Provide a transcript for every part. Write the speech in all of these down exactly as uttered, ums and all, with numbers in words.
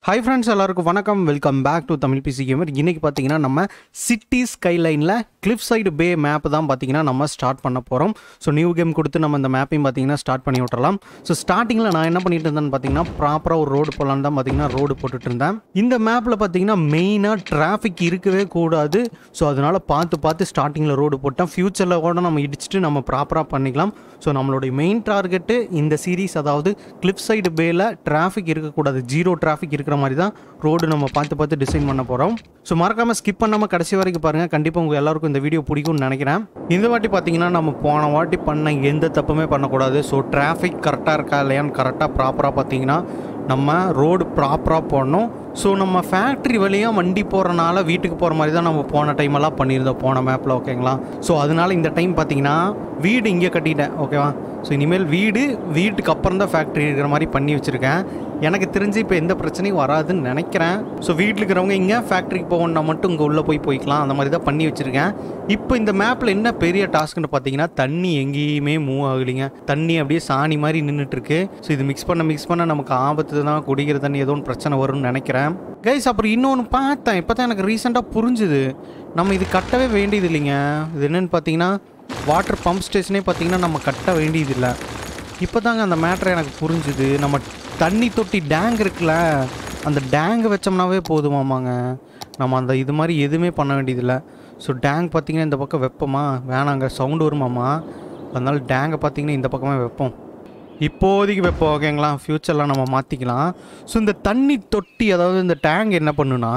Hi friends, எல்லாருக்கும் வணக்கம். Welcome back to Tamil PC gamer. இன்னைக்கு பார்த்தீங்கன்னா நம்ம சிட்டி ஸ்கைலைனில் கிளிஃப் சைடு பே மேப் தான் பார்த்தீங்கன்னா நம்ம ஸ்டார்ட் பண்ண போகிறோம். ஸோ நியூ கேம் கொடுத்து நம்ம இந்த மேப்பையும் பார்த்தீங்கன்னா ஸ்டார்ட் பண்ணி விட்டுறலாம். ஸோ ஸ்டார்டிங்கில் நான் என்ன பண்ணிட்டு இருந்தேன்னு பார்த்தீங்கன்னா ப்ராப்பராக ஒரு ரோடு போகலான்னு தான் பார்த்தீங்கன்னா ரோடு போட்டுட்டு இருந்தேன். இந்த மேப்பில் பார்த்தீங்கன்னா மெயினாக டிராஃபிக் இருக்கவே கூடாது. ஸோ அதனால் பார்த்து பார்த்து ஸ்டார்டிங்கில் ரோடு போட்டேன். ஃப்யூச்சரில் கூட நம்ம இடிச்சிட்டு நம்ம ப்ராப்பராக பண்ணிக்கலாம். ஸோ நம்மளுடைய மெயின் டார்கெட்டு இந்த சீரீஸ், அதாவது கிளிஃப் சைடு பேல டிராஃபிக் இருக்கக்கூடாது, ஜீரோ டிராஃபிக் இருக்கிற மாதிரி தான் ரோடு நம்ம பார்த்து பார்த்து டிசைன் பண்ண போகிறோம். ஸோ மறக்காமல் ஸ்கிப் பண்ணாமல் கடைசி வரைக்கும் பாருங்கள். கண்டிப்பாக உங்கள் எல்லாருக்கும் இந்த வீடியோ பிடிக்கும்னு நினைக்கிறேன். இந்த வாட்டி பார்த்தீங்கன்னா நம்ம போன வாட்டி பண்ண எந்த தப்புமே பண்ணக்கூடாது. ஸோ டிராஃபிக் கரெக்டாக இருக்கா இல்லையான்னு கரெக்டாக ப்ராப்பராக பார்த்தீங்கன்னா நம்ம ரோடு ப்ராப்பராக போடணும். ஸோ நம்ம ஃபேக்ட்ரி வழியாக வண்டி போகிறனால வீட்டுக்கு போகிற மாதிரி தான் நம்ம போன டைமெல்லாம் பண்ணியிருந்தோம் போன மேப்பில், ஓகேங்களா? ஸோ அதனால் இந்த டைம் பார்த்தீங்கன்னா வீடு இங்கே கட்டிட்டேன், ஓகேவா? ஸோ இனிமேல் வீடு வீட்டுக்கு அப்புறம் தான் ஃபேக்ட்ரி இருக்கிற மாதிரி பண்ணி வச்சுருக்கேன். எனக்கு தெரிஞ்சு இப்போ எந்த பிரச்சனையும் வராதுன்னு நினைக்கிறேன். ஸோ வீட்டில் இருக்கிறவங்க இங்கே ஃபேக்ட்ரிக்கு போகணுன்னா மட்டும் இங்கே உள்ளே போய் போய்க்கலாம், அந்த மாதிரி தான் பண்ணி வச்சுருக்கேன். இப்போ இந்த மேப்பில் என்ன பெரிய டாஸ்க்குன்னு பார்த்தீங்கன்னா தண்ணி எங்கேயுமே மூவ் ஆகலைங்க. தண்ணி அப்படியே சாணி மாதிரி நின்றுட்டுருக்கு. ஸோ இது மிக்ஸ் பண்ண மிக்ஸ் பண்ண நமக்கு ஆபத்து தான், குடிக்கிற தண்ணி ஏதோ ஒன்று பிரச்சனை வரும்னு நினைக்கிறேன். கைஸ், அப்புறம் இன்னொன்று பார்த்தேன், இப்போ தான் எனக்கு ரீசெண்டாக புரிஞ்சுது, நம்ம இது கட்டவே வேண்டியது இல்லைங்க. இது என்னென்னு பார்த்தீங்கன்னா வாட்டர் பம்ப் ஸ்டேஷனே பார்த்தீங்கன்னா நம்ம கட்ட வேண்டியதில்லை. இப்போ தாங்க அந்த மேட்ரு எனக்கு புரிஞ்சுது. நம்ம தண்ணி தொட்டி டேங்க் இருக்குல்ல, அந்த டேங்கு வச்சோம்னாவே போதுமாமாங்க. நம்ம அந்த இது மாதிரி எதுவுமே பண்ண வேண்டியதில்லை. ஸோ டேங்க் பார்த்திங்கன்னா இந்த பக்கம் வைப்போமா, வேணாங்க சவுண்டு வருமாம்மா, அதனால டேங்கை பார்த்திங்கன்னா இந்த பக்கமே வைப்போம். இப்போதைக்கு வைப்போம், ஓகேங்களா? ஃப்யூச்சரில் நம்ம மாற்றிக்கலாம். ஸோ இந்த தண்ணி தொட்டி, அதாவது இந்த டேங்க் என்ன பண்ணுன்னா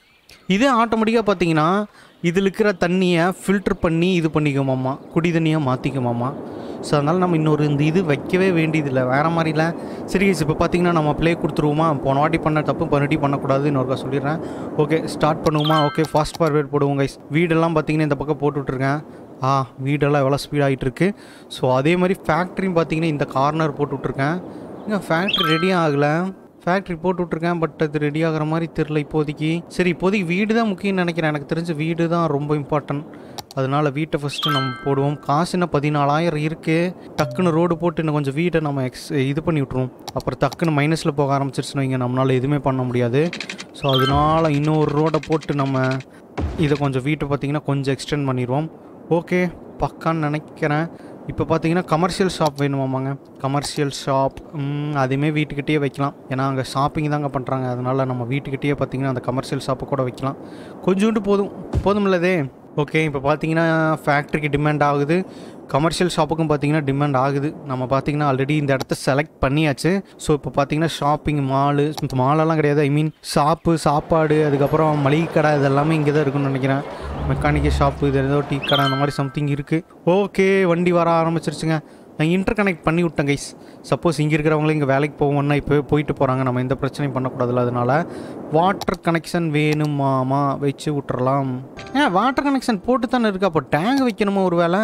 இதே ஆட்டோமேட்டிக்காக பார்த்தீங்கன்னா இதில் இருக்கிற தண்ணியை ஃபில்ட்ரு பண்ணி இது பண்ணிக்குமாம்மா, குடி தண்ணியாக மாற்றிக்குமாம்மா. ஸோ அதனால் நம்ம இன்னொரு இந்த இது வைக்கவே வேண்டியதில்லை, வேறு மாதிரில. சரி, இப்போ பார்த்தீங்கன்னா நம்ம ப்ளே கொடுத்துருவோமா? போன வாட்டி பண்ண தப்பு பண்ணிட்டு பண்ணக்கூடாது, இன்னொருக்கா சொல்லிடுறேன். ஓகே, ஸ்டார்ட் பண்ணுவோமா? ஓகே, ஃபாஸ்ட் ஃபார்வேர்ட் போடுவோம் கைஸ். வீடெல்லாம் பார்த்தீங்கன்னா இந்த பக்கம் போட்டுட்ருக்கேன். ஆ, வீடெல்லாம் எவ்வளோ ஸ்பீடாகிட்டு இருக்குது. ஸோ அதே மாதிரி ஃபேக்ட்ரியும் பார்த்தீங்கன்னா இந்த கார்னர் போட்டுட்ருக்கேன். இங்கே ஃபேக்ட்ரி ரெடியாக ஆகலை. ஃபேக்ட்ரி போட்டு விட்ருக்கேன், பட் அது ரெடி ஆகிற மாதிரி தெரில இப்போதைக்கு. சரி, இப்போதைக்கு வீடு தான் முக்கியம்னு நினைக்கிறேன். எனக்கு தெரிஞ்ச வீடு தான் ரொம்ப இம்பார்ட்டன்ட். அதனால் வீட்டை ஃபஸ்ட்டு நம்ம போடுவோம். காசு என்ன பதினாலாயிரம் இருக்குது. டக்குன்னு ரோடு போட்டு இன்னும் கொஞ்சம் வீட்டை நம்ம எக்ஸ் இது பண்ணி விட்ருவோம். அப்புறம் டக்குன்னு மைனஸில் போக ஆரம்பிச்சிருச்சுன்னு வைங்க, நம்மளால் எதுவுமே பண்ண முடியாது. ஸோ அதனால் இன்னொரு ரோடை போட்டு நம்ம இதை கொஞ்சம் வீட்டை பார்த்திங்கன்னா கொஞ்சம் எக்ஸ்டெண்ட் பண்ணிடுவோம். ஓகே, பக்கான்னு நினைக்கிறேன். இப்போ பார்த்தீங்கன்னா கமர்ஷியல் ஷாப் வேணுமாமாங்க. கமர்ஷியல் ஷாப் அதுவுமே வீட்டுக்கிட்டே வைக்கலாம், ஏன்னா அங்கே ஷாப்பிங் தாங்க பண்ணுறாங்க. அதனால் நம்ம வீட்டுக்கிட்டே பார்த்தீங்கன்னா அந்த கமர்ஷியல் ஷாப்பை கூட வைக்கலாம். கொஞ்சோண்டு போதும் போதுமில்லதே. ஓகே, இப்போ பார்த்தீங்கன்னா ஃபேக்ட்ரிக்கு டிமாண்ட் ஆகுது, கமர்ஷியல் ஷாப்புக்கும் பார்த்தீங்கன்னா டிமாண்ட் ஆகுது. நம்ம பார்த்தீங்கன்னா ஆல்ரெடி இந்த இடத்த செலக்ட் பண்ணியாச்சு. ஸோ இப்போ பார்த்தீங்கன்னா ஷாப்பிங் மாலு, மாலெல்லாம் கிடையாது, ஐ மீன் ஷாப்பு, சாப்பாடு, அதுக்கப்புறம் மளிகை கடை, இதெல்லாமே இங்கே தான் இருக்குன்னு நினைக்கிறேன். மெக்கானிக்கல் ஷாப்பு, இது ஏதோ டீ கடை, அந்த மாதிரி சம்திங் இருக்குது. ஓகே, வண்டி வர ஆரம்பிச்சிருச்சுங்க. நான் இன்டர் கனெக்ட் பண்ணி விட்டேன் கைஸ். சப்போஸ் இங்கே இருக்கிறவங்களே இங்கே வேலைக்கு போவோம்னா இப்போ போயிட்டு போகிறாங்க, நம்ம எந்த பிரச்சனையும் பண்ணக்கூடாதுல்ல. அதனால் வாட்டர் கனெக்ஷன் வேணுமாமா, வச்சு விட்டுறலாம். ஏன் வாட்டர் கனெக்ஷன் போட்டு தானே இருக்குது, அப்போ டேங்க் வைக்கணுமோ ஒரு வேலை?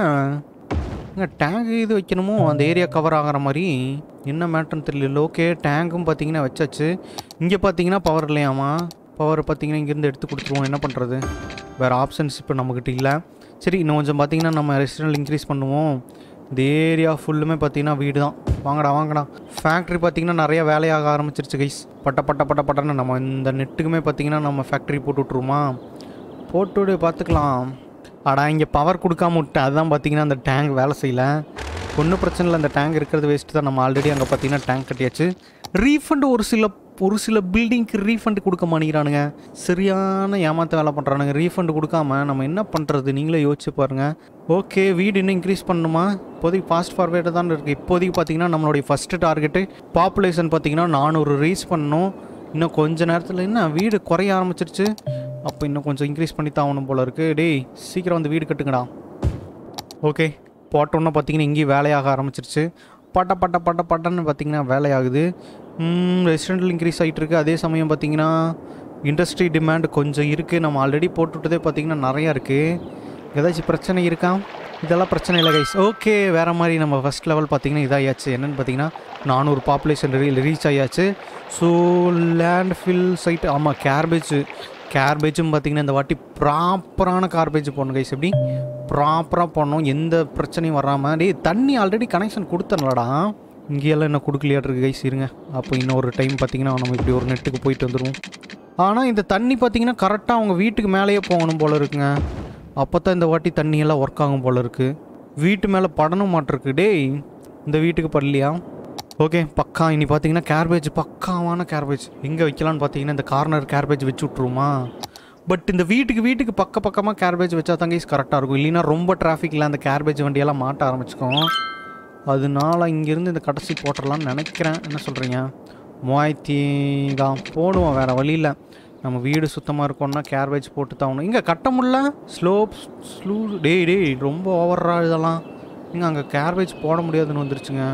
இங்கே டேங்க் இது வைக்கணுமோ அந்த ஏரியா கவர் ஆகிற மாதிரி, என்ன மேட்டர்னு தெரியல. ஓகே, டேங்கும் பார்த்தீங்கன்னா வச்சாச்சு. இங்கே பார்த்தீங்கன்னா பவர் இல்லையாமா, பவர் பார்த்தீங்கன்னா இங்கேருந்து எடுத்து கொடுத்துருவோம். என்ன பண்ணுறது, வேறு ஆப்ஷன்ஸ் இப்போ நம்மக்கிட்ட இல்லை. சரி, இன்னும் கொஞ்சம் பார்த்தீங்கன்னா நம்ம ரெசிடென்ட் இன்க்ரீஸ் பண்ணுவோம். இந்த ஏரியா ஃபுல்லுமே பார்த்தீங்கன்னா வீடு தான். வாங்கடா வாங்கடா. ஃபேக்ட்ரி பார்த்தீங்கன்னா நிறைய வேலையாக ஆரம்பிச்சிருச்சு கைஸ். பட்ட பட்ட பட்ட பட்டன்னு நம்ம இந்த நெட்டுக்குமே பார்த்தீங்கன்னா நம்ம ஃபேக்ட்ரி போட்டு விட்ருவோமா? போட்டு பார்த்துக்கலாம். அடா, இங்கே பவர் கொடுக்காம விட்டேன், அதுதான் பார்த்தீங்கன்னா அந்த டேங்க் வேலை செய்யலை. ஒன்றும் பிரச்சனை இல்லை, அந்த டேங்க் இருக்கிறது வேஸ்ட்டு தான். நம்ம ஆல்ரெடி அங்கே பார்த்தீங்கன்னா டேங்க் கட்டியாச்சு. ரீஃபண்டு ஒரு சில ஒரு சில பில்டிங்க்கு ரீஃபண்டு கொடுக்க மாட்டேங்கிறானுங்க. சரியான ஏமாற்ற வேலை பண்ணுறானுங்க. ரீஃபண்டு கொடுக்காம நம்ம என்ன பண்ணுறது, நீங்களே யோசிச்சு பாருங்கள். ஓகே, வீடு இன்னும் இன்க்ரீஸ் பண்ணணுமா? இப்போதைக்கு ஃபாஸ்ட் ஃபார்வேர்டு தான் இருக்குது. இப்போதைக்கு பார்த்தீங்கன்னா நம்மளுடைய ஃபஸ்ட்டு டார்கெட்டு பாப்புலேஷன் பார்த்தீங்கன்னா நானூறு ரீச் பண்ணணும். இன்னும் கொஞ்சம் நேரத்தில் என்ன வீடு குறைய ஆரம்பிச்சிருச்சு. அப்போ இன்னும் கொஞ்சம் இன்க்ரீஸ் பண்ணி தான் ஆகணும் போல இருக்குது. டேய், சீக்கிரம் வந்து வீடு கட்டுங்கடா. ஓகே, போட்டோன்னா பார்த்தீங்கன்னா இங்கேயும் வேலையாக ஆரம்பிச்சிருச்சு. பட்ட பட்ட பட்ட பட்டன்னு பார்த்தீங்கன்னா வேலையாகுது. ரெசிடென்டல் இன்க்ரீஸ் ஆகிட்டு இருக்குது. அதே சமயம் பார்த்தீங்கன்னா இண்டஸ்ட்ரி டிமாண்ட் கொஞ்சம் இருக்குது. நம்ம ஆல்ரெடி போட்டுவிட்டதே பார்த்தீங்கன்னா நிறையா இருக்குது. ஏதாச்சும் பிரச்சனை இருக்கா? இதெல்லாம் பிரச்சனை இல்லை கைஸ். ஓகே, வேறு மாதிரி நம்ம ஃபஸ்ட் லெவல் பார்த்தீங்கன்னா இதாகியாச்சு. என்னென்னு பார்த்தீங்கன்னா நானூறு பாப்புலேஷன் ரீ ரீச் ஆகியாச்சு. ஸோ லேண்ட் ஃபில் சைட்டு, ஆமாம், கேர்பேஜ் கேர்பேஜும் பார்த்தீங்கன்னா இந்த வாட்டி ப்ராப்பரான கார்பேஜ் போடணும் கைஸ். எப்படி ப்ராப்பராக போடணும், எந்த பிரச்சனையும் வராமல். டே, தண்ணி ஆல்ரெடி கனெக்ஷன் கொடுத்தனலடா. இங்கேயெல்லாம் என்ன கொடுக்கலையாட்ருக்கு கைஸ் இருங்க. அப்போ இன்னொரு டைம் பார்த்தீங்கன்னா நம்ம இப்படி ஒரு நெட்டுக்கு போயிட்டு வந்துடுவோம். ஆனால் இந்த தண்ணி பார்த்தீங்கன்னா கரெக்டாக அவங்க வீட்டுக்கு மேலேயே போகணும் போல் இருக்குங்க. அப்போ தான் இந்த வாட்டி தண்ணியெல்லாம் ஒர்க் ஆகும் போல் இருக்குது. வீட்டு மேலே படணும் மாட்டிருக்கு. டேய் இந்த வீட்டுக்கு படலையா? ஓகே பக்கா. இனி பார்த்தீங்கன்னா கேர்பேஜ், பக்காவான கேர்பேஜ் எங்கே வைக்கலான்னு பார்த்தீங்கன்னா இந்த கார்னர் கேர்பேஜ் வச்சு விட்ருமா. பட் இந்த வீட்டுக்கு வீட்டுக்கு பக்க பக்கமாக கேர்பேஜ் வச்சா தான் கைஸ் கரெக்டாக இருக்கும். இல்லைன்னா ரொம்ப டிராஃபிக்கில் அந்த கேர்பேஜ் வண்டியெல்லாம் மாட்ட ஆரம்பிச்சுக்கோம். அதனால இங்கேருந்து இந்த கடைசி போட்டுடலான்னு நினைக்கிறேன். என்ன சொல்கிறீங்க? மூவாயிரத்தி தான் போடுவோம், வேறு வழியில். நம்ம வீடு சுத்தமாக இருக்கோம்னா கேர்பேஜ் போட்டு தான் இங்கே கட்ட முடியல. ஸ்லோப் ஸ்லூ டேய் டேய் ரொம்ப ஓவரா இதெல்லாம். இங்கே அங்கே கேர்பேஜ் போட முடியாதுன்னு வந்துருச்சுங்க.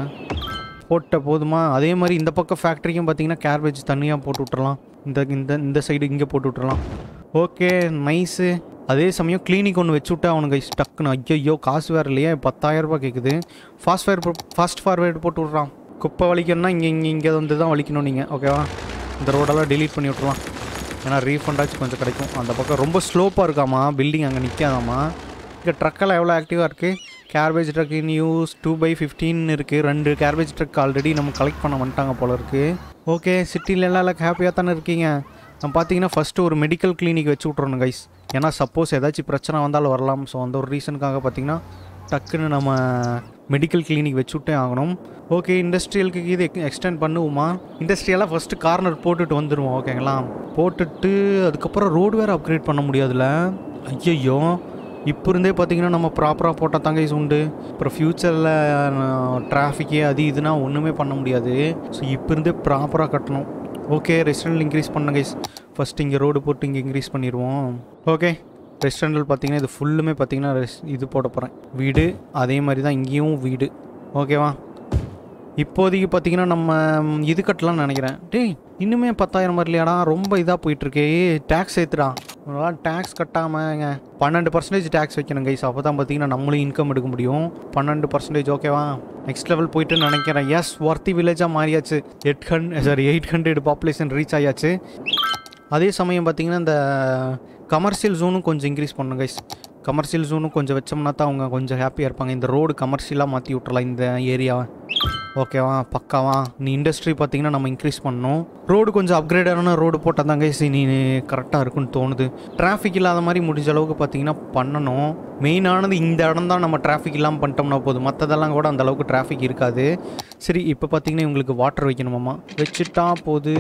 போட்ட போதுமா? அதே மாதிரி இந்த பக்கம் ஃபேக்ட்ரிக்கும் பார்த்தீங்கன்னா கேர்பேஜ் தனியாக போட்டு விட்றலாம். இந்த இந்த இந்த சைடு இங்கே போட்டு விட்றலாம். Okay nice. அதே சமயம் கிளினிக் ஒன்று வச்சு விட்டா அவனுங்க டக்குன்னு. ஐயோ காசு வேறு இல்லையா? பத்தாயிரரூபா கேட்குது. ஃபாஸ்ட் ஃபயர் ஃபாஸ்ட் ஃபார்வேர்டு போட்டு விட்றான். குப்பை வலிக்கணும்னா இங்கே இங்கே இங்கே வந்து தான் வலிக்கணும் நீங்கள். ஓகேவா? இந்த ரோடெல்லாம் டெலீட் பண்ணி விட்ருலாம். ஏன்னா ரீஃபண்டாச்சும் கொஞ்சம் கிடைக்கும். அந்த பக்கம் ரொம்ப ஸ்லோப்பாக இருக்காமா, பில்டிங் அங்கே நிற்காதாமா. இங்கே ட்ரக்கெல்லாம் எவ்வளோ ஆக்டிவாக இருக்குது. Garbage truck in use two by fifteen இருக்குது. ரெண்டு கேர்பேஜ் ட்ரக் ஆல்ரெடி நம்ம கலெக்ட் பண்ண வந்துட்டாங்க போல இருக்குது. ஓகே சிட்டிலெல்லாம் எல்லாம் ஹாப்பியாக தானே இருக்கீங்க. நம்ம பார்த்தீங்கன்னா ஃபஸ்ட்டு ஒரு மெடிக்கல் கிளினிக் வச்சு விட்றணும் கைஸ். ஏன்னா சப்போஸ் ஏதாச்சும் பிரச்சனை வந்தாலும் வரலாம். ஸோ அந்த ஒரு ரீசனுக்காக பார்த்தீங்கன்னா டக்குன்னு நம்ம மெடிக்கல் கிளினிக் வச்சு விட்டே ஆகணும். ஓகே இண்டஸ்ட்ரியலுக்கு இது எக்ஸ்டெண்ட் பண்ணுவோமா? இண்டஸ்ட்ரியலாக ஃபஸ்ட்டு கார்னர் போட்டுட்டு வந்துடுவோம். ஓகேங்களா? போட்டுட்டு அதுக்கப்புறம் ரோடு வேறு அப்கிரேட் பண்ண முடியாதுல்ல. ஐயோ இப்போ இருந்தே பார்த்தீங்கன்னா நம்ம ப்ராப்பராக போட்டால் தாங்க கைஸ் உண்டு. அப்புறம் ஃப்யூச்சரில் டிராஃபிக்கே அது இதுனா ஒன்றுமே பண்ண முடியாது. ஸோ இப்போ இருந்தே ப்ராப்பராக கட்டணும். ஓகே ரெஸ்டாரண்ட் இன்க்ரீஸ் பண்ண கைஸ். ஃபஸ்ட்டு இங்கே ரோடு போட்டு இங்கே இன்க்ரீஸ் பண்ணிடுவோம். ஓகே ரெஸ்டாரண்ட் பார்த்தீங்கன்னா இது ஃபுல்லுமே பார்த்தீங்கன்னா ரெஸ் இது போட போகிறேன் வீடு. அதே மாதிரி தான் இங்கேயும் வீடு. ஓகேவா? இப்போதைக்கு பார்த்தீங்கன்னா நம்ம இது கட்டலாம்னு நினைக்கிறேன். டேய் இன்னுமே பத்தாயிரம் வரலையாடா, ரொம்ப இதாக போயிட்டுருக்கே. டேக்ஸ் ஏற்றுடா. ஒரு டேக்ஸ் கட்டாமங்க பன்னெண்டு பர்சன்டேஜ் டேக்ஸ் வைக்கணும் கைஸ். அப்போ தான் பார்த்தீங்கன்னா நம்மளும் இன்கம் எடுக்க முடியும். பன்னெண்டு பர்சன்டேஜ் ஓகேவா? நெக்ஸ்ட் லெவல் போயிட்டு நினைக்கிறேன். எஸ் ஒர்த்தி வில்லேஜாக மாறியாச்சு. Eight hundred sorry eight hundred population reach ஆயாச்சு. அதே சமயம் பார்த்தீங்கன்னா இந்த கமர்ஷியல் ஜோனும் கொஞ்சம் இன்க்ரீஸ் பண்ணணும் கைஸ். கமர்ஷியல் ஜோனும் கொஞ்சம் வச்சோம்னா தான் அவங்க கொஞ்சம் ஹாப்பியாக இருப்பாங்க. இந்த ரோடு கமர்ஷியலாக மாற்றி விட்றலாம் இந்த ஏரியாவை. ஓகேவா? பக்காவா? நீ இண்டஸ்ட்ரி பார்த்தீங்கன்னா நம்ம இன்க்ரீஸ் பண்ணணும். ரோடு கொஞ்சம் அப்கிரேடான ரோடு போட்டால் தாங்க கைஸ் நீ கரெக்டாக இருக்குன்னு தோணுது. டிராஃபிக் இல்லாத மாதிரி முடிஞ்ச அளவுக்கு பார்த்தீங்கன்னா பண்ணணும். மெயினானது இந்த இடம் தான். நம்ம டிராஃபிக் இல்லாமல் பண்ணிட்டோம்னா போதும். மற்றதெல்லாம் கூட அந்த அளவுக்கு டிராஃபிக் இருக்காது. சரி இப்போ பார்த்தீங்கன்னா இவங்களுக்கு வாட்டர் வைக்கணுமாம்மா. வச்சுட்டா போது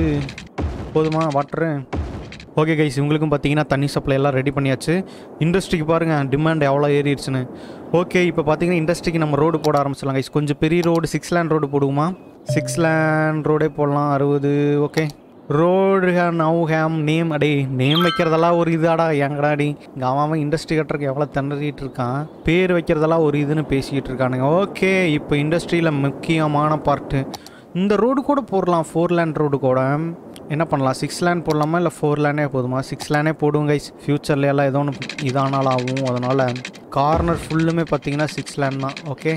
போதுமா வாட்டரு? ஓகே கைஸ் இவங்களுக்கும் பார்த்தீங்கன்னா தண்ணி சப்ளை எல்லாம் ரெடி பண்ணியாச்சு. இண்டஸ்ட்ரிக்கு பாருங்கள் டிமாண்ட் எவ்வளோ ஏறிடுச்சுன்னு. ஓகே இப்போ பார்த்தீங்கன்னா இண்டஸ்ட்ரிக்கு நம்ம ரோடு போட ஆரம்பிச்சிடலாம் கைஸ். கொஞ்சம் பெரிய ரோடு சிக்ஸ் லேண்ட் ரோடு போடுவோமா? சிக்ஸ் லேண்ட் ரோடே போடலாம். அறுபது ஓகே. ரோடு ஹே நவ் ஹேம் நேம். அடே நேம் வைக்கிறதெல்லாம் ஒரு இதாடா எங்கடா அடி. இங்கே அவன் இண்டஸ்ட்ரி கட்டுறதுக்கு எவ்வளோ திணறிட்டு இருக்கான். பேர் வைக்கிறதெல்லாம் ஒரு இதுன்னு பேசிக்கிட்டு இருக்கானுங்க. ஓகே இப்போ இண்டஸ்ட்ரியில் முக்கியமான பார்ட்டு இந்த ரோடு கூட போடலாம். ஃபோர் லேண்ட் ரோடு கூட என்ன பண்ணலாம்? சிக்ஸ் லேண்ட் போடலாமா இல்லை ஃபோர் லேண்டே போதுமா? சிக்ஸ் லேண்டே போடுவோம் கைஸ். ஃப்யூச்சரில் எல்லாம் ஏதோ ஒன்று இதானாலும் ஆகும். அதனால் கார்னர் ஃபுல்லுமே பார்த்தீங்கன்னா சிக்ஸ் லேண்ட் தான். ஓகே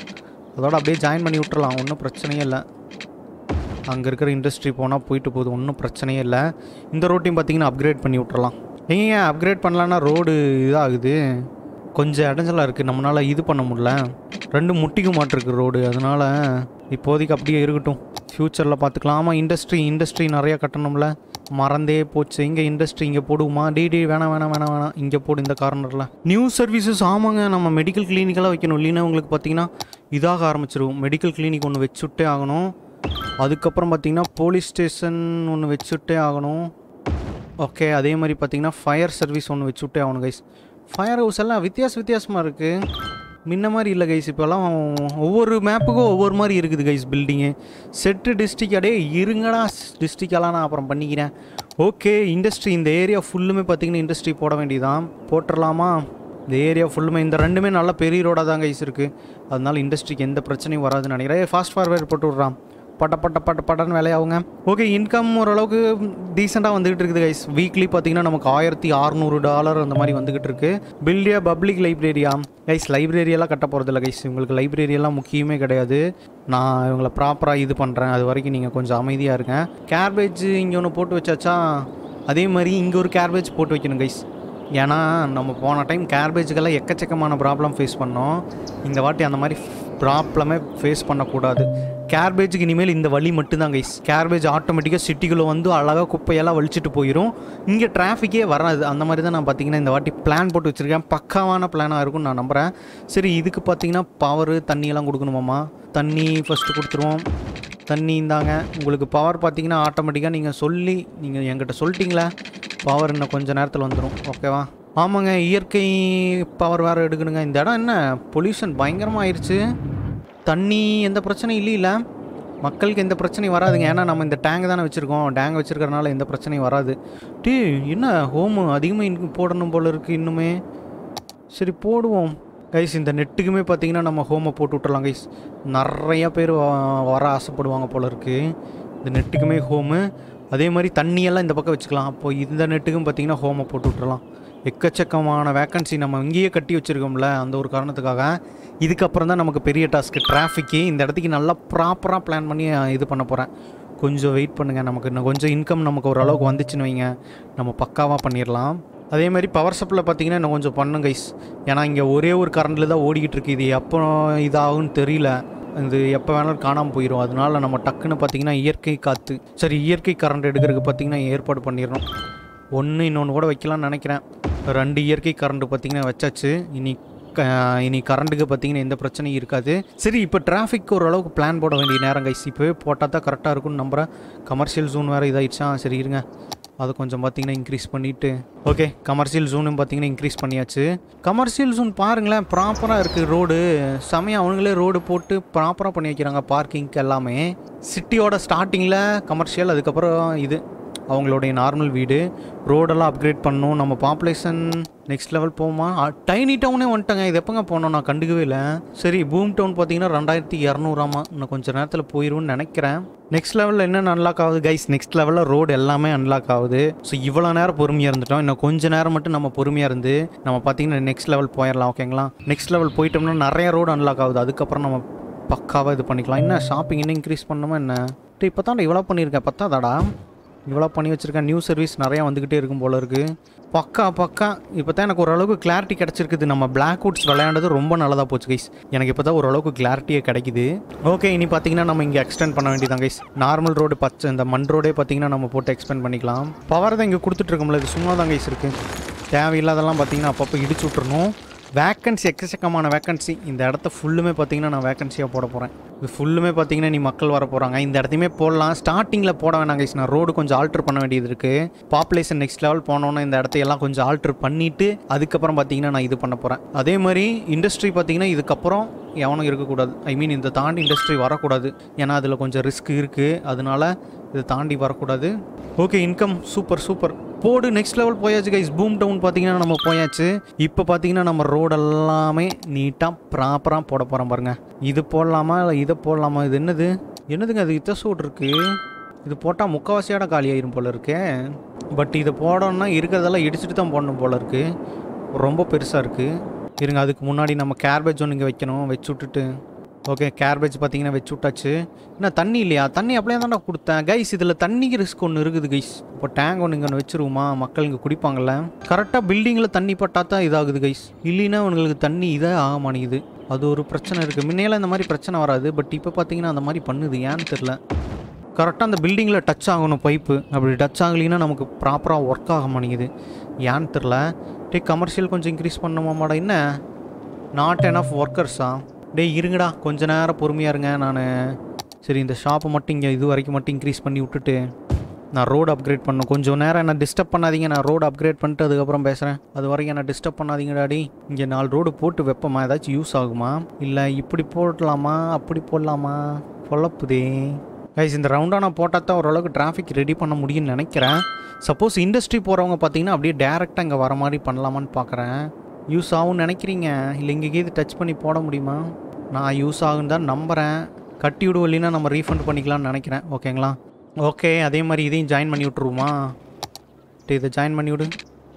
அதோட அப்படியே ஜாயின் பண்ணி விட்டுறலாம். ஒன்றும் பிரச்சனையே இல்லை. அங்கே இருக்கிற இண்டஸ்ட்ரி போனால் போயிட்டு போகுது. ஒன்றும் பிரச்சனையே இல்லை. இந்த ரோட்டையும் பார்த்தீங்கன்னா அப்கிரேட் பண்ணி விட்டுறலாம். எங்கே அப்கிரேட் பண்ணலான்னா ரோடு இதாகுது. கொஞ்சம் இடைஞ்சலாக இருக்குது. நம்மளால் இது பண்ண முடியல. ரெண்டு முட்டிக்க மாட்டிருக்கு ரோடு. அதனால் இப்போதைக்கு அப்படியே இருக்கட்டும். ஃப்யூச்சரில் பார்த்துக்கலாம். ஆமாம் இண்டஸ்ட்ரி இண்டஸ்ட்ரி நிறையா கட்டணும்ல. மறந்தே போச்சு. இங்கே இண்டஸ்ட்ரி இங்கே போடுவோமா? டி டி வேணாம் வேணாம் வேணாம் வேணாம் இங்கே போடு இந்த கார்னரில். நியூ சர்வீசஸ் ஆமாங்க நம்ம மெடிக்கல் கிளினிக்கெல்லாம் வைக்கணும். இல்லைன்னா உங்களுக்கு பார்த்தீங்கன்னா இதாக ஆரம்பிச்சிருவோம். மெடிக்கல் கிளினிக் ஒன்று வச்சுட்டே ஆகணும். அதுக்கப்புறம் பார்த்தீங்கன்னா போலீஸ் ஸ்டேஷன் ஒன்று வச்சுட்டே ஆகணும். ஓகே அதே மாதிரி பார்த்தீங்கன்னா ஃபயர் சர்வீஸ் ஒன்று வச்சுட்டே ஆகணும் கைஸ். ஃபயர் ஹவுஸ் எல்லாம் வித்தியாச வித்தியாசமாக இருக்குது. முன்ன மாதிரி இல்லை கைஸ். இப்போல்லாம் ஒவ்வொரு மேப்புக்கும் ஒவ்வொரு மாதிரி இருக்குது கைஸ் பில்டிங்கு. செட்டு டிஸ்ட்ரிக் அடே இருங்கடா. டிஸ்ட்ரிக்கெல்லாம் நான் அப்புறம் பண்ணிக்கிறேன். ஓகே இண்டஸ்ட்ரி இந்த ஏரியா ஃபுல்லுமே பார்த்தீங்கன்னா இண்டஸ்ட்ரி போட வேண்டியதான். போட்டுடலாமா? இந்த ஏரியா ஃபுல்லுமே இந்த ரெண்டுமே நல்லா பெரிய ரோடாக தான் கைஸ் இருக்குது. அதனால இண்டஸ்ட்ரிக்கு எந்த பிரச்சனையும் வராதுன்னு நினைக்கிறேன். ஃபாஸ்ட் ஃபார்வேர்டு போட்டு விட்றான். பட்ட பட்ட பட்ட பட்டன்னு வேலையாகுங்க. ஓகே இன்கம் ஓரளவுக்கு டீசெண்டாக வந்துகிட்டு இருக்குது கைஸ். வீக்லி பார்த்தீங்கன்னா நமக்கு ஆயிரத்தி அறநூறு டாலர் அந்த மாதிரி வந்துகிட்டு இருக்கு. பில்டியா பப்ளிக் லைப்ரரியா கைஸ்? லைப்ரரியெல்லாம் கட்ட போகிறதில்ல கைஸ். உங்களுக்கு லைப்ரரியெல்லாம் முக்கியமே கிடையாது. நான் இவங்களை ப்ராப்பராக இது பண்ணுறேன். அது வரைக்கும் நீங்கள் கொஞ்சம் அமைதியாக இருங்க. கேர்பேஜ் இங்கே ஒன்று போட்டு வச்சாச்சா? அதே மாதிரி இங்கே ஒரு கேர்பேஜ் போட்டு வைக்கணும் கைஸ். ஏன்னா நம்ம போன டைம் கேர்பேஜுக்கெல்லாம் எக்கச்சக்கமான ப்ராப்ளம் ஃபேஸ் பண்ணோம். இந்த வாட்டி அந்த மாதிரி ப்ராப்ளமே ஃபேஸ் பண்ணக்கூடாது. கேர்பேஜுக்கு இனிமேல் இந்த வழி மட்டும்தான் கைஸ். கேர்பேஜ் ஆட்டோமேட்டிக்காக சிட்டிக்குள்ளே வந்து அழகாக குப்பையெல்லாம் வலிச்சிட்டு போயிடும். இங்கே டிராஃபிக்கே வராது. அந்த மாதிரி தான் நான் பார்த்தீங்கன்னா இந்த வாட்டி பிளான் போட்டு வச்சுருக்கேன். பக்காவான பிளானாக இருக்கும்னு நான் நம்புகிறேன். சரி, இதுக்கு பார்த்தீங்கன்னா பவரு தண்ணியெல்லாம் கொடுக்கணுமாம்மா. தண்ணி ஃபஸ்ட்டு கொடுத்துருவோம். தண்ணி இந்தாங்க. உங்களுக்கு பவர் பார்த்தீங்கன்னா ஆட்டோமேட்டிக்காக நீங்கள் சொல்லி நீங்கள் என்கிட்ட சொல்லிட்டீங்களா, பவர் இன்னும் கொஞ்சம் நேரத்தில் வந்துடும். ஓகேவா? ஆமாங்க, இயற்கை பவர் வேறு எடுக்கணுங்க. இந்த இடம் என்ன பொல்யூஷன் பயங்கரமாக ஆயிடுச்சு. தண்ணி எந்த பிரச்சனையும் இல்லையில, மக்களுக்கு எந்த பிரச்சனையும் வராதுங்க. ஏன்னா நம்ம இந்த டேங்க் தானே வச்சுருக்கோம். டேங்க் வச்சுருக்கறனால எந்த பிரச்சனையும் வராது. டீ என்ன ஹோமு அதிகமாக இன்னும் போடணும் போல் இருக்குது இன்னுமே. சரி போடுவோம் கைஸ். இந்த நெட்டுக்குமே பார்த்தீங்கன்னா நம்ம ஹோமை போட்டு விட்டுறலாம் கைஸ். நிறையா பேர் வர ஆசைப்படுவாங்க போல் இருக்குது. இந்த நெட்டுக்குமே ஹோமு, அதே மாதிரி தண்ணியெல்லாம் இந்த பக்கம் வச்சுக்கலாம். அப்போது இந்த நெட்டுக்கும் பார்த்தீங்கன்னா ஹோமை போட்டு விட்டுறலாம். எக்கச்சக்கமான வேக்கன்சி நம்ம இங்கேயே கட்டி வச்சுருக்கோம்ல, அந்த ஒரு காரணத்துக்காக. இதுக்கப்புறம் தான் நமக்கு பெரிய டாஸ்க்கு டிராஃபிக்கு. இந்த இடத்துக்கு நல்லா ப்ராப்பராக பிளான் பண்ணி இது பண்ண போகிறேன். கொஞ்சம் வெயிட் பண்ணுங்கள். நமக்கு இன்னும் கொஞ்சம் இன்கம் நமக்கு ஓரளவுக்கு வந்துச்சுன்னு வைங்க, நம்ம பக்காவாக பண்ணிடலாம். அதே மாதிரி பவர் சப்ளை பார்த்தீங்கன்னா இன்னும் கொஞ்சம் பண்ணும் கைஸ். ஏன்னா இங்கே ஒரே ஒரு கரண்டில் தான் ஓடிக்கிட்டு இருக்குது. இது எப்போ இதாகும்னு தெரியல, இது எப்போ வேணாலும் காணாமல் போயிடும். அதனால நம்ம டக்குன்னு பார்த்தீங்கன்னா இயற்கை காற்று, சரி இயற்கை கரண்ட் எடுக்கிறதுக்கு பார்த்தீங்கன்னா ஏற்பாடு பண்ணிடணும். ஒன்று இன்னொன்று கூட வைக்கலாம்னு நினைக்கிறேன். ரெண்டு இயற்கை கரண்ட்டு பார்த்தீங்கன்னா வச்சாச்சு. இனி இனி கரண்ட்டுக்கு பார்த்தீங்கன்னா எந்த பிரச்சனையும் இருக்காது. சரி, இப்போ டிராஃபிக் ஓரளவுக்கு பிளான் போட வேண்டிய நேரம் கைஸ். இப்போவே போட்டால் தான் கரெக்டாக இருக்கும்னு நம்புகிறேன். கமர்ஷியல் ஜோன் வேறு இதாகிடுச்சா. சரி இருங்க, அதை கொஞ்சம் பார்த்தீங்கன்னா இன்க்ரீஸ் பண்ணிவிட்டு, ஓகே கமர்ஷியல் ஜோனும் பார்த்தீங்கன்னா இன்க்ரீஸ் பண்ணியாச்சு. கமர்ஷியல் ஜோன் பாருங்களேன், ப்ராப்பராக இருக்குது ரோடு. செமையாக அவங்களே ரோடு போட்டு ப்ராப்பராக பண்ணி வைக்கிறாங்க பார்க்கிங்க்கு எல்லாமே. சிட்டியோட ஸ்டார்டிங்கில் கமர்ஷியல், அதுக்கப்புறம் இது அவங்களுடைய நார்மல் வீடு. ரோடெல்லாம் அப்கிரேட் பண்ணணும். நம்ம பாப்புலேஷன் நெக்ஸ்ட் லெவல் போகுமா. டைனி டவுனே வந்துட்டாங்க. இது எப்போங்க போனோம், நான் கண்டுக்கவே இல்லை. சரி, பூம் டவுன் பார்த்தீங்கன்னா ரெண்டாயிரத்தி இரநூறாமா. இன்னும் கொஞ்சம் நேரத்தில் போயிடும்னு நினைக்கிறேன். நெக்ஸ்ட் லெவலில் என்னென்ன அன்லாக் ஆகுது கைஸ், நெக்ஸ்ட் லெவலில் ரோடு எல்லாமே அன்லாக் ஆகுது. ஸோ இவ்வளோ நேரம் பொறுமையாக இருந்துட்டோம். இன்னும் கொஞ்சம் நேரம் மட்டும் நம்ம பொறுமையாக இருந்து நம்ம பார்த்தீங்கன்னா நெக்ஸ்ட் லெவல் போயிடலாம். ஓகேங்களா? நெக்ஸ்ட் லெவல் போயிட்டோம்னா நிறைய ரோடு அன்லாக் ஆகுது. அதுக்கப்புறம் நம்ம பக்காவாக இது பண்ணிக்கலாம். என்ன ஷாப்பிங் இன்னும் இன்க்ரீஸ் பண்ணணுமா என்ன? இப்போ தான் இவ்வளோ பண்ணியிருக்கேன், பத்தாதாடா இவ்வளோ பண்ணி வச்சுருக்கேன். நியூ சர்வீஸ் நிறையா வந்துக்கிட்டே இருக்கும் போல இருக்குது. பக்கா பக்கா இப்போ தான் எனக்கு ஓரளவுக்கு கிளாரிட்டி கிடச்சிருக்குது. நம்ம பிளாக் வுட்ஸ் விளையாண்டது ரொம்ப நல்லதாக போச்சு கைஸ். எனக்கு இப்போ தான் ஓரளவுக்கு கிளாரிட்டியே கிடைக்குது. ஓகே, இனி பார்த்தீங்கன்னா நம்ம இங்கே எக்ஸ்டெண்ட் பண்ண வேண்டியதான் கைஸ். நார்மல் ரோடு பச்சை இந்த மண் ரோடே பார்த்தீங்கன்னா நம்ம போட்டு எக்ஸ்பெண்ட் பண்ணிக்கலாம். பவர் தான் இங்கே கொடுத்துட்ருக்கோம்ல, இது சும்மா தான் கைஸ் இருக்குது. தேவையில்லாதெல்லாம் பார்த்தீங்கன்னா அப்பப்போ இடிச்சு விட்றணும். வேக்கன்சி எக்கச்சக்கமான வேக்கன்சி. இந்த இடத்த ஃபுல்லுமே பார்த்தீங்கன்னா நான் வேக்கன்சியாக போட போகிறேன். இது ஃபுல்லுமே பார்த்தீங்கன்னா நீ மக்கள் வர போகிறாங்க. இந்த இடத்தையுமே போடலாம். ஸ்டார்டிங்கில் போட வேணாம் கைஸ், நான் ரோடு கொஞ்சம் ஆல்ட்ரு பண்ண வேண்டியது இருக்குது. பாப்புலேஷன் நெக்ஸ்ட் லெவல் போனோன்னா இந்த இடத்தையெல்லாம் கொஞ்சம் ஆல்ட்ரு பண்ணிவிட்டு அதுக்கப்புறம் பார்த்தீங்கன்னா நான் இது பண்ண போகிறேன். அதே மாதிரி இண்டஸ்ட்ரி பார்த்தீங்கன்னா இதுக்கப்புறம் எவனும் இருக்கக்கூடாது. ஐ மீன் இந்த தாண்டி இண்டஸ்ட்ரி வரக்கூடாது. ஏன்னா அதில் கொஞ்சம் ரிஸ்க் இருக்குது. அதனால இதை தாண்டி வரக்கூடாது. ஓகே, இன்கம் சூப்பர் சூப்பர் போடு. நெக்ஸ்ட் லெவல் போயாச்சு கைஸ். பூம் டவுன் பார்த்தீங்கன்னா நம்ம போயாச்சு. இப்போ பார்த்தீங்கன்னா நம்ம ரோடெல்லாமே நீட்டாக ப்ராப்பராக போட போகிறோம் பாருங்க. இது போடலாமா இல்லை இதை போடலாமா? இது என்னது என்னதுங்க அது இத்த சூட் இருக்குது. இது போட்டால் முக்கால்வாசியோட காலியாயிரும் போல் இருக்கே. பட் இதை போடணும்னா இருக்கிறதெல்லாம் இடிச்சுட்டு தான் போடணும் போல் இருக்குது. ரொம்ப பெருசாக இருக்குது. இருங்க, அதுக்கு முன்னாடி நம்ம கேர்பேஜ் ஒன்று இங்கே வைக்கணும். வச்சு விட்டுட்டு ஓகே கேர்பேஜ் பார்த்தீங்கன்னா வச்சு விட்டாச்சு. என்ன தண்ணி இல்லையா? தண்ணி அப்படியே தான்டா கொடுத்தேன் கைஸ். இதில் தண்ணிக்கு ரிஸ்க் ஒன்று இருக்குது கைஸ். இப்போ டேங்க் ஒன்று இங்கே ஒன்று வச்சுருவோமா, மக்கள் இங்கே குடிப்பாங்கள்ல. கரெக்டாக பில்டிங்கில் தண்ணி பட்டால் தான் இதாகுது கைஸ். இல்லைன்னா உங்களுக்கு தண்ணி இதே ஆக மாட்டேங்குது. அது ஒரு பிரச்சனை இருக்குது. முன்னையெல்லாம் இந்த மாதிரி பிரச்சனை வராது. பட் இப்போ பார்த்தீங்கன்னா அந்த மாதிரி பண்ணுது, ஏன்னு தெரில. கரெக்டாக அந்த பில்டிங்கில் டச் ஆகணும் பைப்பு. அப்படி டச் ஆகலைன்னா நமக்கு ப்ராப்பராக ஒர்க் ஆக மாட்டேங்குது, ஏன்னு தெரில. டே கமர்ஷியல் கொஞ்சம் இன்க்ரீஸ் பண்ணணுமாடா. என்ன நாட் எனஃப் ஒர்க்கர்ஸா? டே இருங்கடா, கொஞ்ச நேரம் பொறுமையாக இருங்க. நான் சரி இந்த ஷாப்பை மட்டும் இங்கே இது வரைக்கும் மட்டும் இன்க்ரீஸ் பண்ணி விட்டுட்டு நான் ரோடு அப்கிரேட் பண்ணணும். கொஞ்சம் நேரம் என்ன டிஸ்டர்ப் பண்ணாதீங்க. நான் ரோடு அப்கிரேட் பண்ணிட்டு அதுக்கப்புறம் பேசுகிறேன். அது வரைக்கும் என்ன டிஸ்டர்ப் பண்ணாதீங்க டாடி. இங்கே நாலு ரோடு போட்டு வைப்போமா, ஏதாச்சும் யூஸ் ஆகுமா? இல்லை இப்படி போடலாமா அப்படி போடலாமா? பொழப்புதே கைஸ். இந்த ரவுண்டாக நான் போட்டால் தான் ஓரளவுக்கு டிராஃபிக் ரெடி பண்ண முடியும்னு நினைக்கிறேன். சப்போஸ் இண்டஸ்ட்ரி போகிறவங்க பார்த்தீங்கன்னா அப்படியே டேரெக்டாக இங்கே வர மாதிரி பண்ணலாமான்னு பார்க்குறேன். யூஸ் ஆகும்னு நினைக்கிறீங்க? இல்லை இங்கே இது டச் பண்ணி போட முடியுமா? நான் யூஸ் ஆகுன்னு தான் நம்புகிறேன். கட்டி விடுவோம், இல்லைன்னா நம்ம ரீஃபண்ட் பண்ணிக்கலாம்னு நினைக்கிறேன். ஓகேங்களா? ஓகே, அதே மாதிரி இதையும் ஜாயின் பண்ணி விட்ருவோமா? இதை ஜாயின் பண்ணி விடு.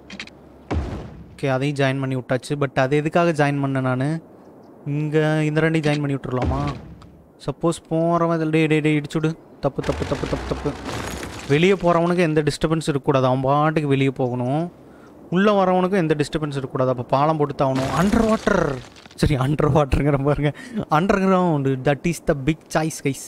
ஓகே, அதையும் ஜாயின் பண்ணி விட்டாச்சு. பட் அது எதுக்காக ஜாயின் பண்ணேன் நான்? இங்கே இந்த ரெண்டையும் ஜாயின் பண்ணி விட்டுருலாமா? சப்போஸ் போகிறவன் டே டே டே இடிச்சுடு. தப்பு தப்பு தப்பு தப்பு தப்பு. வெளியே போகிறவனுக்கு எந்த டிஸ்டர்பன்ஸ் இருக்கக்கூடாது. அவன் பாட்டுக்கு வெளியே போகணும். உள்ளே வரவனுக்கும் எந்த டிஸ்டர்பன்ஸ் இருக்கக்கூடாது. அப்போ பாலம் போட்டு தாகணும். அண்டர் வாட்டர், சரி அண்டர் வாட்டருங்கிற பாருங்க, underground. That is the big choice guys.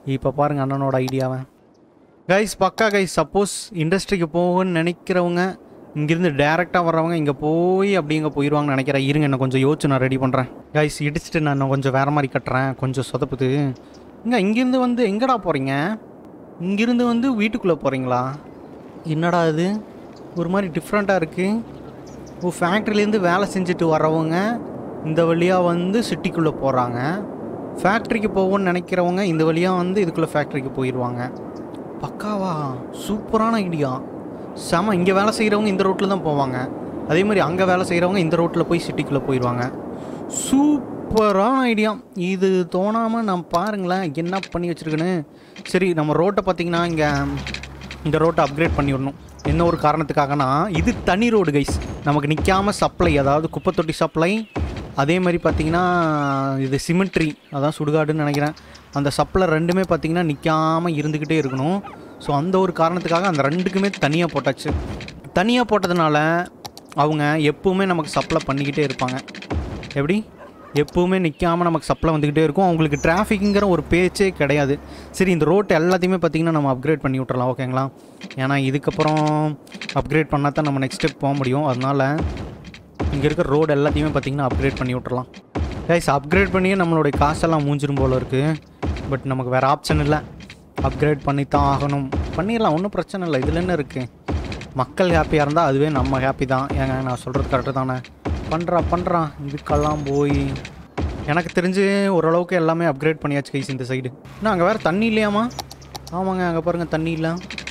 இப்போ பாருங்கள் அண்ணனோட ஐடியாவை. கைஸ் பக்கா கைஸ், சப்போஸ் இண்டஸ்ட்ரிக்கு போகணும்னு நினைக்கிறவங்க இங்கேருந்து டேரெக்டாக வர்றவங்க இங்கே போய் அப்படி இங்கே போயிடுவாங்கன்னு நினைக்கிறேன். இருங்க என்ன கொஞ்சம் யோசிச்சு நான் ரெடி பண்ணுறேன். கைஸ் இடிச்சிட்டு நான் இன்னும் கொஞ்சம் வேறு மாதிரி கட்டுறேன், கொஞ்சம் சொதப்புது. இங்கே இங்கேருந்து வந்து எங்கடா போகிறீங்க? இங்கேருந்து வந்து வீட்டுக்குள்ளே போகிறீங்களா? என்னடா இது ஒரு மாதிரி டிஃப்ரெண்ட்டாக இருக்குது. ஓ, ஃபேக்ட்ரிலேருந்து வேலை செஞ்சுட்டு வரவங்க இந்த வழியாக வந்து சிட்டிக்குள்ளே போகிறாங்க. ஃபேக்ட்ரிக்கு போகணுன்னு நினைக்கிறவங்க இந்த வழியாக வந்து இதுக்குள்ளே ஃபேக்ட்ரிக்கு போயிடுவாங்க. பக்காவா, சூப்பரான ஐடியா, செம. இங்கே வேலை செய்கிறவங்க இந்த ரோட்டில் தான் போவாங்க, அதே மாதிரி அங்கே வேலை செய்கிறவங்க இந்த ரோட்டில் போய் சிட்டிக்குள்ளே போயிடுவாங்க. சூப்பரான ஐடியா இது. தோணாமல் நான் பாருங்களேன் என்ன பண்ணி வச்சுருக்கேன்னு. சரி, நம்ம ரோட்டை பார்த்திங்கன்னா இங்கே இந்த ரோட்டை அப்கிரேட் பண்ணிவிடணும். என்ன ஒரு காரணத்துக்காகனா இது தனி ரோடு கைஸ், நமக்கு நிற்காமல் சப்ளை, அதாவது குப்பை தொட்டி சப்ளை, அதே மாதிரி பார்த்திங்கன்னா இது சிமெண்ட்ரி, அதான் சுடுகாடுன்னு நினைக்கிறேன், அந்த சப்ளை ரெண்டுமே பார்த்திங்கன்னா நிற்காமல் இருந்துக்கிட்டே இருக்கணும். ஸோ அந்த ஒரு காரணத்துக்காக அந்த ரெண்டுக்குமே தனியாக போட்டாச்சு. தனியாக போட்டதுனால அவங்க எப்போவுமே நமக்கு சப்ளை பண்ணிக்கிட்டே இருப்பாங்க. எப்படி எப்போவுமே நிற்காமல் நமக்கு சப்ளை வந்துக்கிட்டே இருக்கும். அவங்களுக்கு டிராஃபிக்குங்கிற ஒரு பேச்சே கிடையாது. சரி, இந்த ரோட்டை எல்லாத்தையுமே பார்த்திங்கன்னா நம்ம அப்கிரேட் பண்ணி விட்றலாம், ஓகேங்களா? ஏன்னா இதுக்கப்புறம் அப்கிரேட் பண்ணால் தான் நம்ம நெக்ஸ்ட் ஸ்டெப் போக முடியும். அதனால் இங்கே இருக்கிற ரோடு எல்லாத்தையுமே பார்த்திங்கன்னா அப்கிரேட் பண்ணி விட்றலாம். கைஸ் அப்கிரேட் பண்ணியே நம்மளுடைய காசெல்லாம் மூஞ்சிரும் போல் இருக்குது. பட் நமக்கு வேறு ஆப்ஷன் இல்லை, அப்கிரேட் பண்ணி தான் ஆகணும். பண்ணிடலாம், ஒன்றும் பிரச்சனை இல்லை. இதில் என்ன இருக்குது? மக்கள் ஹாப்பியாக இருந்தால் அதுவே நம்ம ஹாப்பி தான். ஏங்க நான் சொல்கிறது கரெக்டு தானே? பண்ணுறா பண்ணுறான் இதுக்கெல்லாம் போய் எனக்கு தெரிஞ்சு ஓரளவுக்கு எல்லாமே அப்கிரேட் பண்ணியாச்சு கைஸ் இந்த சைடு. இன்னும் அங்கே வேறு தண்ணி இல்லையாம்மா? ஆமாங்க, அங்கே பாருங்கள் தண்ணி இல்லை.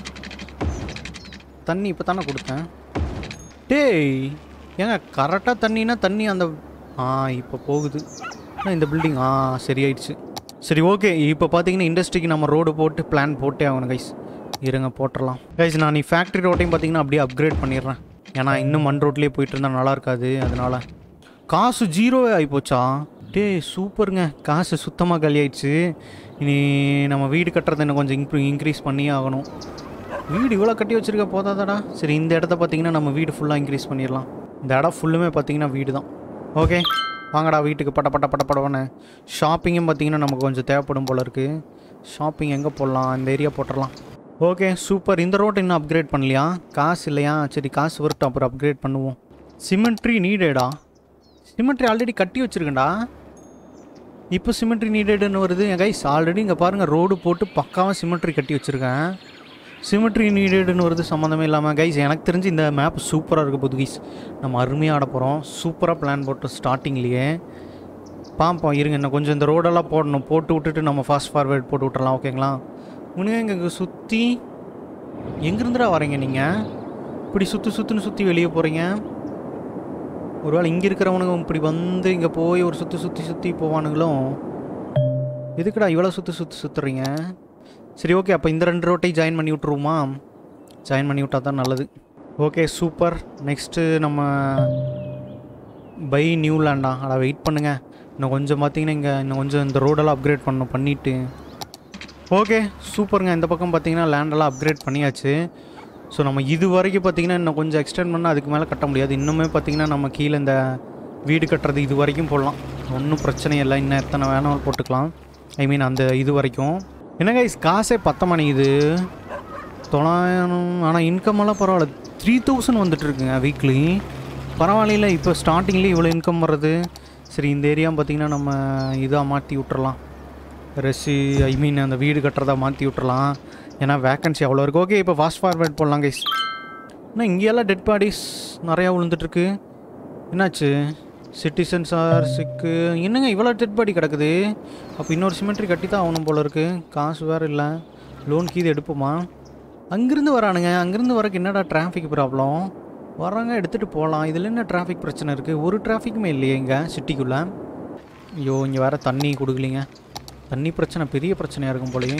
தண்ணி இப்போ தானே கொடுத்தேன். டேய் ஏங்க கரெக்டாக தண்ணினா தண்ணி அந்த ஆ இப்போ போகுது இந்த பில்டிங். ஆ சரியாயிடுச்சு. சரி ஓகே, இப்போ பார்த்தீங்கன்னா இண்டஸ்ட்ரிக்கு நம்ம ரோடு போட்டு பிளான் போட்டே ஆகணும் கைஸ். இருங்க போட்டுடலாம் கைஸ். நான் நீ ஃபேக்ட்ரி ரோட்டையும் பார்த்தீங்கன்னா அப்படியே அப்கிரேட் பண்ணிடுறேன். ஏன்னா இன்னும் மண் ரோட்லேயே போயிட்டு இருந்தால் நல்லா இருக்காது. அதனால் காசு ஜீரோவே ஆகிப்போச்சா? டே சூப்பருங்க, காசு சுத்தமாக காலி ஆயிடுச்சு. இனி நம்ம வீடு கட்டுறது இன்னும் கொஞ்சம் இன்க்ரீ இன்க்ரீஸ் பண்ணியே ஆகணும். வீடு இவ்வளோ கட்டி வச்சுருக்க போதாதாடா? சரி, இந்த இடத்த பார்த்திங்கன்னா நம்ம வீடு ஃபுல்லாக இன்க்ரீஸ் பண்ணிடலாம். இந்த இடம் ஃபுல்லுமே பார்த்திங்கன்னா வீடு தான். ஓகே வாங்கடா வீட்டுக்கு பட்ட பட்ட பட்ட படவானு. ஷாப்பிங்கும் பார்த்திங்கன்னா நமக்கு கொஞ்சம் தேவைப்படும் போல் இருக்குது. ஷாப்பிங் எங்கே போடலாம்? இந்த ஏரியா போட்டுடலாம். Okay super. இந்த ரோட்டை இன்னும் அப்கிரேட் பண்ணலையா? காசு இல்லையா? சரி காசு வரட்டும், அப்புறம் அப்கிரேட் பண்ணுவோம். சிமெண்ட்ரி நீடடா? சிமெண்ட்ரி ஆல்ரெடி கட்டி வச்சுருக்கேன்டா, இப்போ சிமெண்ட்ரி நீடடுன்னு வருது. என் கைஸ் ஆல்ரெடி இங்கே பாருங்கள் ரோடு போட்டு பக்காவாக சிமெண்ட்ரி கட்டி வச்சுருக்கேன். சிமெட்ரி நீடடுன்னு வருது சம்மந்தமே இல்லாமல். கைஸ் எனக்கு தெரிஞ்சு இந்த மேப் சூப்பராக இருக்க போகுது கைஸ். நம்ம அருமையாக ஆட போகிறோம். சூப்பராக பிளான் போட்டு ஸ்டார்டிங்லேயே பார்ப்போம். இருங்க இன்னும் கொஞ்சம் இந்த ரோடெல்லாம் போடணும். போட்டு விட்டுட்டு நம்ம ஃபாஸ்ட் ஃபார்வேர்ட் போட்டு விட்டுறலாம், ஓகேங்களா? முன்னே இங்கே சுற்றி எங்கேருந்துடா வரீங்க நீங்கள்? இப்படி சுற்றி சுற்றுன்னு சுற்றி வெளியே போகிறீங்க. ஒருவேளை இங்கே இருக்கிறவனுங்க இப்படி வந்து இங்கே போய் ஒரு சுற்றி சுற்றி சுற்றி போவானுங்களும். எதுக்குடா இவ்வளோ சுற்றி சுற்றி சுற்றுறீங்க? சரி ஓகே, அப்போ இந்த ரெண்டு ரோட்டையும் ஜாயின் பண்ணி விட்ருவோமா? ஜாயின் பண்ணி விட்டால் தான் நல்லது. Okay super. நெக்ஸ்ட்டு நம்ம பை நியூ லேண்டா? அடா வெயிட் பண்ணுங்கள், இன்னும் கொஞ்சம் பார்த்தீங்கன்னா இங்கே இன்னும் கொஞ்சம் இந்த ரோடெல்லாம் அப்கிரேட் பண்ணணும் பண்ணிவிட்டு. ஓகே சூப்பருங்க. இந்த பக்கம் பார்த்தீங்கன்னா லேண்டெல்லாம் அப்கிரேட் பண்ணியாச்சு. ஸோ நம்ம இது வரைக்கும் பார்த்திங்கன்னா இன்னும் கொஞ்சம் எக்ஸ்டெண்ட் பண்ணால் அதுக்கு மேலே கட்ட முடியாது. இன்னுமே பார்த்திங்கன்னா நம்ம கீழே இந்த வீடு கட்டுறது இது வரைக்கும் போடலாம், ஒன்றும் பிரச்சனை இல்லை. இன்னும் எத்தனை வேணாலும் போட்டுக்கலாம். ஐ மீன் அந்த இது வரைக்கும். என்னங்க இஸ் காசே பத்த மணிக்குது தொள்ளாயிரம். ஆனால் இன்கம்மெல்லாம் பரவாயில்ல, த்ரீ தௌசண்ட் வந்துட்டுருக்குங்க வீக்லி. பரவாயில்ல, இப்போ ஸ்டார்டிங்லேயே இவ்வளோ இன்கம் வர்றது. சரி இந்த ஏரியா பார்த்திங்கன்னா நம்ம இதாக மாற்றி விட்டுறலாம். ரெசி ஐ மீன் அந்த வீடு கட்டுறதா மாற்றி விட்டுறலாம், ஏன்னா வேக்கன்சி அவ்வளோ இருக்குது. ஓகே இப்போ ஃபாஸ்ட் ஃபார்வேர்ட் போடலாம் கைஸ். ஆனால் இங்கேயெல்லாம் டெட் பாடிஸ் நிறையா விழுந்துட்டுருக்கு. என்னாச்சு? சிட்டிசன்ஸ் ஆர் சிக்கு. என்னங்க இவ்வளோ டெட் பாடி கிடக்குது? அப்போ இன்னொரு சிமெண்ட்ரி கட்டி தான் ஆகணும் போல் இருக்குது. காசு வேறு இல்லை, லோன் கீது எடுப்போமா? அங்கேருந்து வரானுங்க, அங்கேருந்து வரக்கு என்னடா டிராஃபிக் ப்ராப்ளம்? வராங்க எடுத்துகிட்டு போகலாம். இதில் என்ன டிராஃபிக் பிரச்சனை இருக்குது? ஒரு டிராஃபிக்குமே இல்லையே இங்கே சிட்டிக்குள்ளே. ஐயோ இங்கே வேறு தண்ணி கொடுக்கலிங்க. தண்ணி பிரச்சனை பெரிய பிரச்சனையாக இருக்கும் போலயே.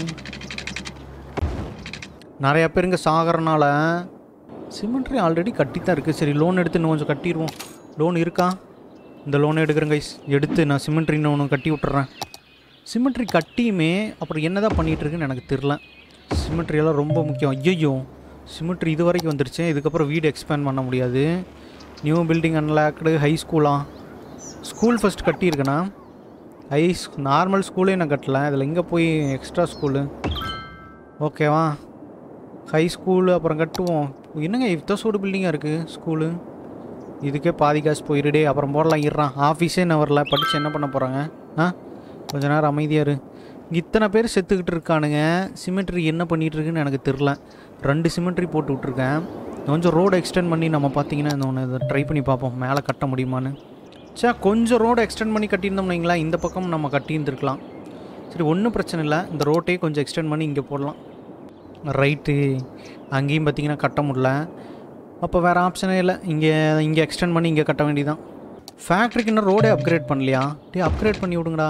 நிறையா பேர் இங்கே சாகிறனால சிமெண்ட்ரி ஆல்ரெடி கட்டி தான் இருக்குது. சரி லோன் எடுத்து இன்னும் கொஞ்சம் கட்டிடுவோம். லோன் இருக்கா? இந்த லோனை எடுக்கிறேன் கைஸ். எடுத்து நான் சிமெண்ட்ரி இன்னும் ஒன்று கட்டி விட்டுறேன். சிமெண்ட்ரி கட்டியுமே அப்புறம் என்ன தான் பண்ணிகிட்ருக்குன்னு எனக்கு தெரில. சிமெண்ட்ரியெல்லாம் ரொம்ப முக்கியம். ஐயோ சிமெண்ட்ரி இது வரைக்கும் வந்துருச்சு, இதுக்கப்புறம் வீடு எக்ஸ்பேண்ட் பண்ண முடியாது. New building unlocked. ஹை ஸ்கூலா? ஸ்கூல் ஃபஸ்ட் கட்டியிருக்கேண்ணா. ஹை நார்மல் ஸ்கூலே நான் கட்டல, இதில் இங்கே போய் எக்ஸ்ட்ரா ஸ்கூலு. ஓகேவா, ஹை ஸ்கூலு அப்புறம் கட்டுவோம். என்னங்க இவ்வளோ சூடு பில்டிங்காக இருக்குது ஸ்கூலு, இதுக்கே பாதி காசு போயிடுடே. அப்புறம் போடலாம் இறான், ஆஃபீஸே என்ன வரல, படித்து என்ன பண்ண போகிறாங்க? ஆ கொஞ்ச நேரம் அமைதியாக இரு. இத்தனை பேர் செத்துக்கிட்டு இருக்கானுங்க, சிமெண்ட்ரி என்ன பண்ணிகிட்டு இருக்குன்னு எனக்கு தெரில. ரெண்டு சிமெண்ட்ரி போட்டு விட்ருக்கேன். கொஞ்சம் ரோடு எக்ஸ்டெண்ட் பண்ணி நம்ம பார்த்தீங்கன்னா இந்த ஒன்று இதை ட்ரை பண்ணி பார்ப்போம், மேலே கட்ட முடியுமான்னு. சே கொஞ்சம் ரோடு எக்ஸ்டெண்ட் பண்ணி கட்டியிருந்தோம்னு வைங்களா, இந்த பக்கம் நம்ம கட்டியிருந்துருக்கலாம். சரி ஒன்றும் பிரச்சனை இல்லை, இந்த ரோட்டையே கொஞ்சம் எக்ஸ்டெண்ட் பண்ணி இங்கே போடலாம். ரைட்டு, அங்கேயும் பார்த்தீங்கன்னா கட்ட முடியல. அப்போ வேறு ஆப்ஷனே இல்லை, இங்கே இங்கே எக்ஸ்டெண்ட் பண்ணி இங்கே கட்ட வேண்டியதான். ஃபேக்ட்ரிக்கு இன்னும் ரோடே அப்கிரேட் பண்ணலையா? டே அப்கிரேட் பண்ணி விடுங்கடா.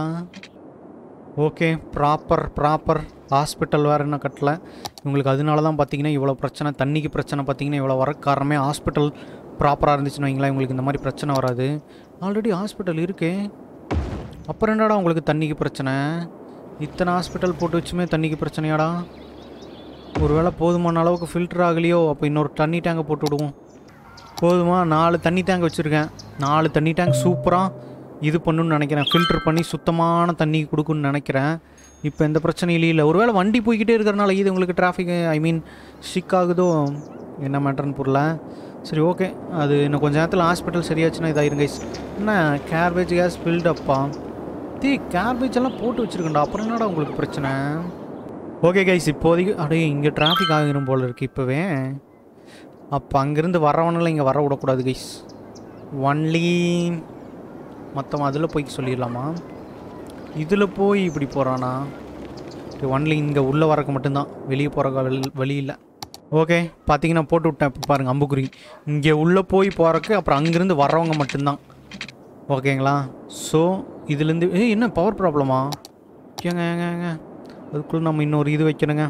ஓகே ப்ராப்பர் ப்ராப்பர் ஹாஸ்பிட்டல் வேறு என்ன கட்டல இவங்களுக்கு. அதனால தான் பார்த்தீங்கன்னா இவ்வளோ பிரச்சனை, தண்ணிக்கு பிரச்சனை பார்த்தீங்கன்னா இவ்வளோ வர காரணமே ஹாஸ்பிட்டல் ப்ராப்பராக இருந்துச்சுன்னு வைங்களா, இவங்களுக்கு இந்த மாதிரி பிரச்சனை வராது. ஆல்ரெடி ஹாஸ்பிட்டல் இருக்கே, அப்புறம் என்னடா உங்களுக்கு தண்ணிக்கு பிரச்சனை? இத்தனை ஹாஸ்பிட்டல் போட்டு வச்சுமே தண்ணிக்கு பிரச்சனையாடா? ஒருவேளை போதுமான அளவுக்கு ஃபில்டர் ஆகலையோ, அப்போ இன்னொரு தண்ணி டேங்கை போட்டு விடுவோம். போதுமா? நாலு தண்ணி டேங்க் வச்சுருக்கேன், நாலு தண்ணி டேங்க் சூப்பராக இது பண்ணுன்னு நினைக்கிறேன், ஃபில்டர் பண்ணி சுத்தமான தண்ணி கொடுக்குன்னு நினைக்கிறேன். இப்போ எந்த பிரச்சனையும் இல்லை. ஒருவேளை வண்டி போய்கிட்டே இருக்கிறனால இது உங்களுக்கு டிராஃபிக் ஐ மீன் ஸ்டிக் ஆகுதோ என்ன மேட்டர்னு புரியல. சரி ஓகே, அது இன்னும் கொஞ்சம் நேரத்தில் ஹாஸ்பிட்டல் சரியாச்சுன்னா இதாயிரும் கைஸ். என்ன கேர்பேஜ் கேஸ் பில்டப்பா, தீ கேர்பேஜ் எல்லாம் போட்டு வச்சுருக்கேன்டா, அப்புறம் என்னடா உங்களுக்கு பிரச்சனை? ஓகே கைஸ், இப்போதைக்கு அப்படியே இங்கே டிராஃபிக் ஆகிரும் போல் இருக்குது இப்போவே. அப்போ அங்கேருந்து வரவனெல்லாம் இங்கே வர விடக்கூடாது கைஸ். ஒன்லி மொத்தமாக அதில் போய் சொல்லிடலாமா? இதில் போய் இப்படி போகிறானா? ஒன்லி இங்கே உள்ளே வரக்கு மட்டும்தான், வெளியே போகிற வழி வழி இல்லை. ஓகே பார்த்தீங்கன்னா போட்டு விட்டேன், இப்போ பாருங்கள் அம்புக்குறி. இங்கே உள்ளே போய் போகிறக்கு அப்புறம் அங்கேருந்து வர்றவங்க மட்டும்தான். ஓகேங்களா? ஸோ இதுலேருந்து ஏ என்ன பவர் ப்ராப்ளமா? ஏங்க ஏங்க ஏங்க அதுக்குள்ளே நம்ம இன்னொரு இது வைக்கணுங்க.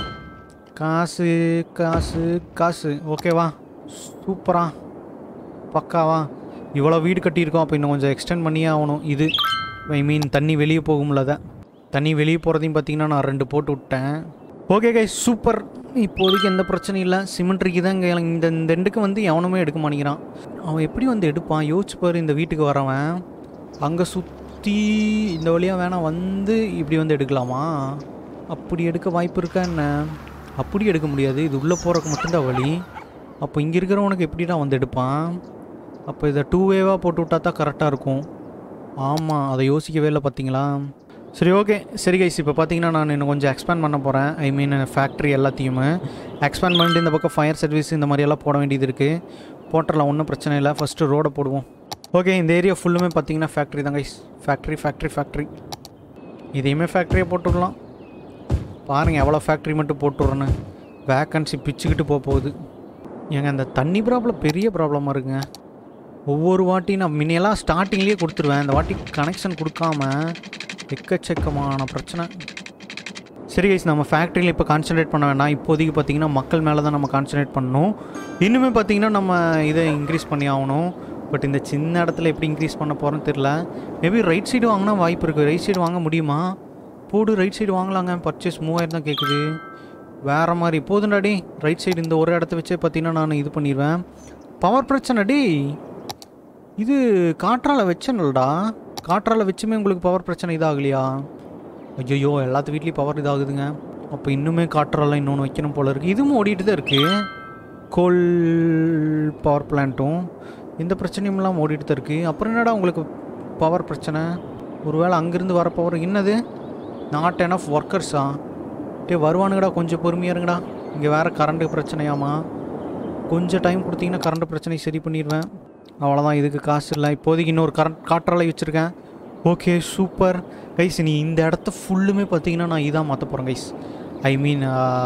காசு காசு காசு. ஓகேவா, சூப்பரா பக்காவா. இவ்வளோ வீடு கட்டியிருக்கோம், அப்போ இன்னும் கொஞ்சம் எக்ஸ்டெண்ட் பண்ணியே ஆகணும். இது ஐ மீன் தண்ணி வெளியே போகும்ல, அதை தண்ணி வெளியே போகிறதையும் பார்த்தீங்கன்னா நான் ரெண்டு போட்டு விட்டேன். ஓகே கைஸ் சூப்பர், இப்போதைக்கு எந்த பிரச்சனையும் இல்லை. சிமெண்ட்ரிக்கு தான் இங்கே இந்த இந்த எண்டுக்கு வந்து எவனுமே எடுக்க மாட்டேங்கிறான். அவன் எப்படி வந்து எடுப்பான் யோசிச்சு பாரு. இந்த வீட்டுக்கு வரவன் அங்கே சுற்றி இந்த வழியாக வேணால் வந்து இப்படி வந்து எடுக்கலாமா? அப்படி எடுக்க வாய்ப்பு இருக்கா என்ன? அப்படி எடுக்க முடியாது, இது உள்ளே போகிறக்கு மட்டும்தான் வழி. அப்போ இங்கே இருக்கிறவனுக்கு எப்படிடா வந்து எடுப்பான்? அப்போ இதை டூ வேவாக போட்டு விட்டா தான் கரெக்டாக இருக்கும். ஆமாம், அதை யோசிக்கவே இல்லை பார்த்தீங்களா? சரி ஓகே சரி கைஸ், இப்போ பார்த்தீங்கன்னா நான் இன்னும் கொஞ்சம் எக்ஸ்பேண்ட் பண்ண போகிறேன். ஐ மீன் ஃபேக்ட்ரி எல்லாத்தையுமே எக்ஸ்பேண்ட் பண்ணிட்டு இந்த பக்கம் ஃபயர் சர்வீஸ் இந்த மாதிரியெல்லாம் போட வேண்டியது இருக்குது. போட்டுடலாம், ஒன்றும் பிரச்சனை இல்லை. ஃபஸ்ட்டு ரோடை போடுவோம். ஓகே, இந்த ஏரியா ஃபுல்லுமே பார்த்தீங்கன்னா ஃபேக்ட்ரி தான் கைஸ். ஃபேக்ட்ரி ஃபேக்ட்ரி ஃபேக்ட்ரி இதையுமே ஃபேக்ட்ரியை போட்டுடலாம். பாருங்கள் எவ்வளோ ஃபேக்ட்ரி மட்டும் போட்டுடுறேன்னு. வேக்கன்சி பிச்சுக்கிட்டு போக போகுது. ஏங்க அந்த தண்ணி ப்ராப்ளம் பெரிய ப்ராப்ளமாக இருக்குங்க. ஒவ்வொரு வாட்டி நான் முன்னையெல்லாம் ஸ்டார்டிங்லேயே கொடுத்துருவேன், இந்த வாட்டி கனெக்ஷன் கொடுக்காம எக்கச்சக்கமான பிரச்சனை. சரி கைஸ், நம்ம ஃபேக்ட்ரியில் இப்போ கான்சன்ட்ரேட் பண்ண வேண்டாம். இப்போதைக்கு பார்த்தீங்கன்னா மக்கள் மேலே தான் நம்ம கான்சன்ட்ரேட் பண்ணணும். இன்னுமே பார்த்தீங்கன்னா நம்ம இதை இன்க்ரீஸ் பண்ணி ஆகணும். பட் இந்த சின்ன இடத்துல எப்படி இன்க்ரீஸ் பண்ண போகிறோன்னு தெரில. மேபி ரைட் சைடு வாங்கினா வாய்ப்பு இருக்குது. ரைட் சைடு வாங்க முடியுமா? போடு, ரைட் சைடு வாங்கலாங்க. பர்ச்சேஸ் மூவாயிரம் தான் கேட்குது. வேறு மாதிரி போதுண்டாடி. ரைட் சைடு இந்த ஒரு இடத்த வச்சே பார்த்தீங்கன்னா நான் இது பண்ணிடுவேன். பவர் பிரச்சனை டி. இது காற்றால வச்சனல்டா, காற்றால வச்சுமே உங்களுக்கு பவர் பிரச்சனை இதாகலையா? ஐயோ எல்லாத்து வீட்லேயும் பவர் இதாகுதுங்க. அப்போ இன்னுமே காற்றால இன்னொன்று வைக்கணும் போல இருக்குது. இதுவும் ஓடிட்டு தான் இருக்குது. கோல் பவர் பிளான்ட்டும் இந்த பிரச்சனையும் இல்லாமல் ஓடிட்டு தான் இருக்குது. அப்புறம் என்னடா உங்களுக்கு பவர் பிரச்சனை? ஒருவேளை அங்கேருந்து வர பவர் என்னது? Not enough ஒர்க்கர்ஸா? டே வருவானுங்கடா, கொஞ்சம் பொறுமையாக இருங்கடா. இங்கே வேறு கரண்ட்டு பிரச்சனையாமா? கொஞ்சம் டைம் கொடுத்தீங்கன்னா கரண்ட் பிரச்சனை சரி பண்ணிடுவேன். அவ்வளோதான், இதுக்கு காசு இல்லை. இப்போதைக்கு இன்னொரு கரண்ட் காற்றாலை வச்சுருக்கேன். Okay super guys. நீ இந்த இடத்த ஃபுல்லுமே பார்த்தீங்கன்னா நான் இதாக மாற்ற போகிறேன் கைஸ். ஐ மீன்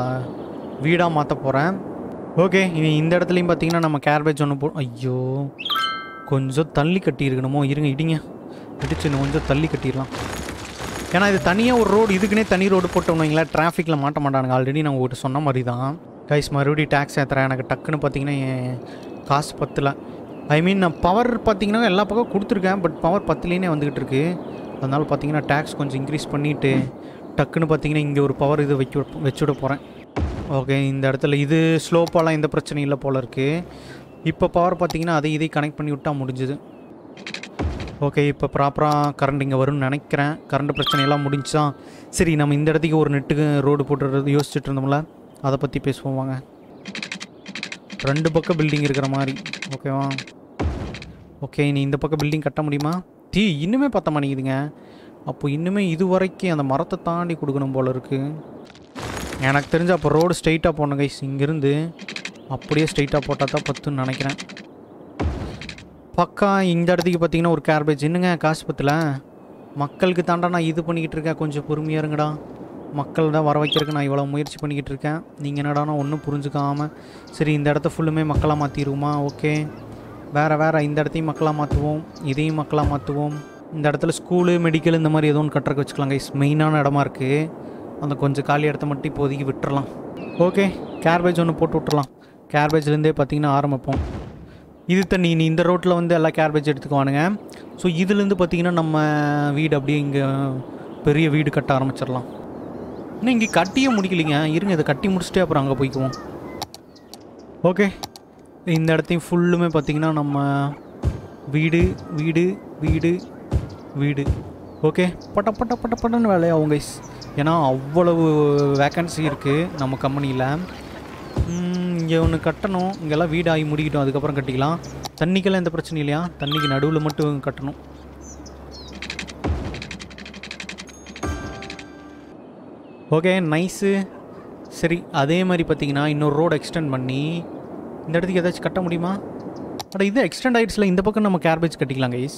வீடாக மாற்ற போகிறேன். ஓகே, இனி இந்த இடத்துலையும் பார்த்தீங்கன்னா நம்ம கேர்பேஜ் ஒன்று போ. ஐயோ கொஞ்சம் தள்ளி கட்டியிருக்கணுமோ? இருங்க இடிங்க, இடிச்சு இன்னும் கொஞ்சம் தள்ளி கட்டிடலாம். ஏன்னா இது தனியாக ஒரு ரோடு, இதுக்குன்னே தனி ரோடு போட்டோம்னு வைங்களேன், டிராஃபிக்கில் மாட்ட மாட்டானுங்க. ஆல்ரெடி நான் உங்கள்கிட்ட சொன்ன மாதிரி தான் கைஸ். மறுபடியும் டேக்ஸ் ஏற்றுறேன். எனக்கு டக்குன்னு பார்த்தீங்கன்னா என் காசு பத்தலை. ஐ மீன் நான் பவர் பார்த்தீங்கன்னா எல்லா பக்கம் கொடுத்துருக்கேன், பட் பவர் பத்துலேனே வந்துக்கிட்டு இருக்குது. அதனால் பார்த்தீங்கன்னா டேக்ஸ் கொஞ்சம் இன்க்ரீஸ் பண்ணிவிட்டு டக்குன்னு பார்த்தீங்கன்னா இங்கே ஒரு பவர் இது வைக்க வச்சுவிட போகிறேன். ஓகே, இந்த இடத்துல இது ஸ்லோப்பாலாம் எந்த பிரச்சனையும் இல்லை போல் இருக்குது. இப்போ பவர் பார்த்தீங்கன்னா அதை இதை கனெக்ட் பண்ணி விட்டால் முடிஞ்சுது. ஓகே, இப்போ ப்ராப்பராக கரண்ட் இங்கே வரும்னு நினைக்கிறேன். கரண்ட் பிரச்சனையெல்லாம் முடிஞ்சா சரி, நம்ம இந்த இடத்துக்கு ஒரு நெட்டுக்கு ரோடு போட்டுறது யோசிச்சுட்டு இருந்தோம்ல, அதை பற்றி பேசுவோம் வாங்க. ரெண்டு பக்கம் பில்டிங் இருக்கிற மாதிரி ஓகேவா? ஓகே, நீ இந்த பக்கம் பில்டிங் கட்ட முடியுமா? தீ இன்னுமே பத்த மாட்டேங்குதுங்க. அப்போ இன்னுமே இது வரைக்கும் அந்த மரத்தை தாண்டி கொடுக்கணும் போல் இருக்குது எனக்கு தெரிஞ்சு. அப்போ ரோடு ஸ்ட்ரைட்டாக போடணும் கைஸ். இங்கேருந்து அப்படியே ஸ்ட்ரைட்டாக போட்டால் தான் பத்துன்னு நினைக்கிறேன். பக்கா இந்த இடத்துக்கு பார்த்தீங்கன்னா ஒரு கேர்பேஜ். என்னங்க காசு பத்தில் மக்களுக்கு தாண்டா நான் இது பண்ணிக்கிட்டு இருக்கேன். கொஞ்சம் பொறுமையாக இருங்கடா. மக்கள் தான் வர வைக்கிறதுக்கு நான் இவ்வளோ முயற்சி பண்ணிக்கிட்டு இருக்கேன். நீங்கள் என்னடானா ஒன்றும் புரிஞ்சுக்காமல். சரி, இந்த இடத்த ஃபுல்லுமே மக்களாக மாற்றிடுவோமா? ஓகே, வேறு வேறு இந்த இடத்தையும் மக்களாக மாற்றுவோம், இதையும் மக்களாக மாற்றுவோம். இந்த இடத்துல ஸ்கூலு மெடிக்கல் இந்த மாதிரி எதுவும் கட்டுறக்கு வச்சுக்கலாம் கைஸ். மெயினான இடமா இருக்குது. அந்த கொஞ்சம் காலி இடத்த மட்டும் இப்போதைக்கு விட்டுறலாம். ஓகே, கேர்பேஜ் ஒன்று போட்டு விட்டுறலாம். கேர்பேஜ்லேருந்தே பார்த்திங்கன்னா ஆரம்பிப்போம். இது தண்ணி நீ இந்த ரோட்டில் வந்து எல்லா கேர்பேஜ் எடுத்துக்குவானுங்க. ஸோ இதுலேருந்து பார்த்திங்கன்னா நம்ம வீடு அப்படியே இங்கே பெரிய வீடு கட்ட ஆரம்பிச்சிடலாம். இன்னும் இங்கே கட்டியே முடிக்கலைங்க. இருங்க, இதை கட்டி முடிச்சுட்டே அப்புறம் அங்கே போய்க்குவோம். ஓகே, இந்த இடத்தையும் ஃபுல்லுமே பார்த்திங்கன்னா நம்ம வீடு வீடு வீடு வீடு. ஓகே, பட்ட பட்ட பட்ட பட்டன்னு வேலையாகும் கைஸ். ஏன்னா அவ்வளவு வேக்கன்சி இருக்குது நம்ம கம்பெனியில். இங்கே ஒன்று கட்டணும். இங்கெல்லாம் வீடு ஆகி முடிக்கிட்டோம், அதுக்கப்புறம் கட்டிக்கலாம். தண்ணிக்கெல்லாம் எந்த பிரச்சனையும் இல்லையா? தண்ணிக்கு நடுவில் மட்டும் கட்டணும். Okay, nice. சரி, அதே மாதிரி பார்த்தீங்கன்னா இன்னொரு ரோடு எக்ஸ்டெண்ட் பண்ணி இந்த இடத்துக்கு ஏதாச்சும் கட்ட முடியுமா? பட் இது எக்ஸ்டெண்ட் ஆகிடுச்சுல. இந்த பக்கம் நம்ம கேர்பேஜ் கட்டிக்கலாம் கைஸ்.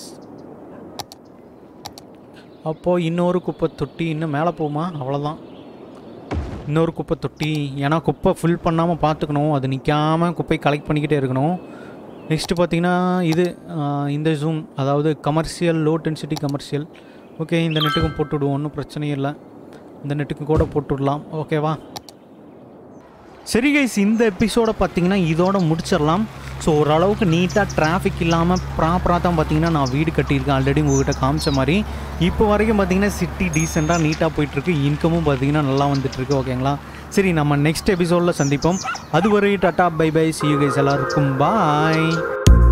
அப்போது இன்னொரு குப்பை தொட்டி இன்னும் மேலே போகுமா? அவ்வளோதான், இன்னொரு குப்பை தொட்டி. ஏன்னா குப்பை ஃபில் பண்ணாமல் பார்த்துக்கணும். அது நிற்காமல் குப்பை கலெக்ட் பண்ணிக்கிட்டே இருக்கணும். நெக்ஸ்ட்டு பார்த்திங்கன்னா இது இந்த ஜூம், அதாவது commercial, low density commercial. Okay, இந்த நெட்டுக்கும் போட்டுவிடுவோம், ஒன்றும் பிரச்சனையும் இல்லை. இந்த நெட்டுக்கும் கூட போட்டுவிடலாம். ஓகேவா? சரி கைஸ், இந்த எபிசோடை பார்த்திங்கன்னா இதோட முடிச்சிடலாம். ஸோ ஓரளவுக்கு நீட்டாக டிராஃபிக் இல்லாமல் ப்ராப்பராக தான் பார்த்திங்கன்னா நான் வீடு கட்டியிருக்கேன். ஆல்ரெடி உங்கள்கிட்ட காமிச்ச மாதிரி இப்போ வரைக்கும் பார்த்திங்கன்னா சிட்டி டீசெண்டாக நீட்டாக போயிட்டுருக்கு. இன்கமும் பார்த்திங்கன்னா நல்லா வந்துட்டுருக்கு. ஓகேங்களா? சரி, நம்ம நெக்ஸ்ட் எபிசோடில் சந்திப்போம். அதுவரை tata bye bye, see you guys. எல்லாருக்கும் பாய்.